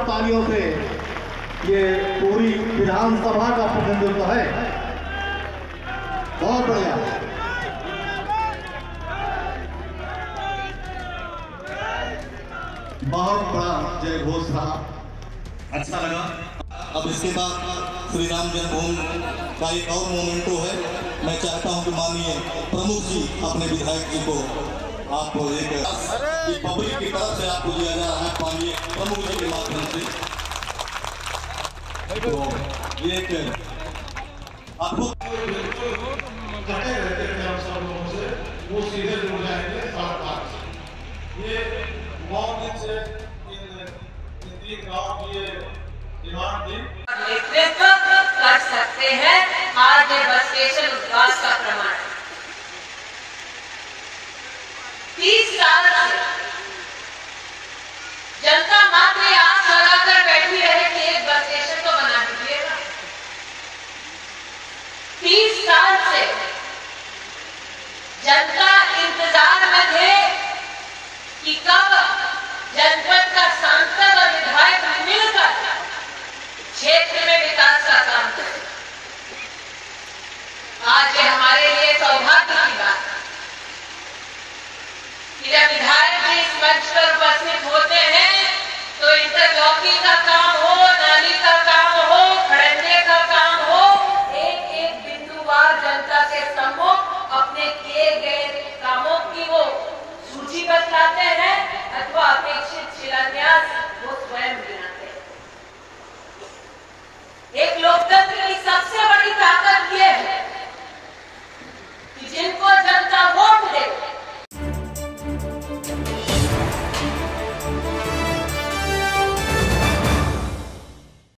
तालियों से ये पूरी विधानसभा का प्रतिनिधित्व है। बहुत बढ़िया। बहुत बड़ा जय घोष रहा, अच्छा लगा। अब इसके बाद श्री राम जन्मभूमि का एक और मोमेंटो है। मैं चाहता हूं कि माननीय प्रमुख जी अपने विधायक जी को आपको एक पब्लिक की तरफ से आपको दिया जा रहा है माननीय प्रमुख जी के माध्यम से। तो ये एक आपको वो सीधे जुड़ जाएंगे सड़क मार्ग से। ये बहुत दिन से नेतृत्व कर सकते हैं। आज ये बस स्टेशन विकास का प्रमाण 30 साल से जनता मात्र आस लगाकर बैठी रहे कि एक बस स्टेशन तो बना दीजिएगा। 30 साल से जनता इंतजार में थे कि कब जनपद का सांसद और विधायक मिलकर क्षेत्र में विकास का काम करें। आज ये हमारे लिए सौभाग्य की बात है कि जब विधायक जी इस मंच पर उपस्थित होते हैं तो इंटरलॉकिंग का